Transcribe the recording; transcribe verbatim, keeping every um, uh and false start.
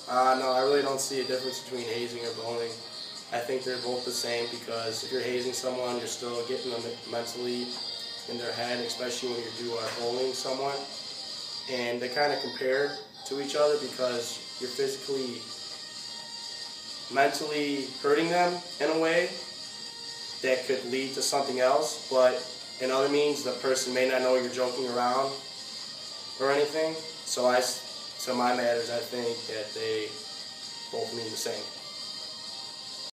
Uh, no, I really don't see a difference between hazing or bullying. I think they're both the same because if you're hazing someone, you're still getting them mentally in their head, especially when you do are bullying someone. And they kind of compare to each other because you're physically, mentally hurting them in a way that could lead to something else, but in other means the person may not know you're joking around or anything. So I, so my matters, I think that they both mean the same.